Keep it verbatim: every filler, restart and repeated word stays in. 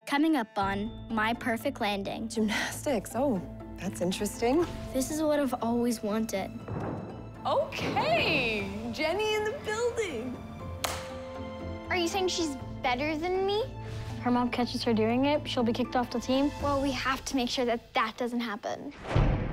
Coming up on My Perfect Landing. Gymnastics, oh, that's interesting. This is what I've always wanted. Okay, Jenny in the building. Are you saying she's better than me? Her mom catches her doing it, she'll be kicked off the team. Well, we have to make sure that that doesn't happen.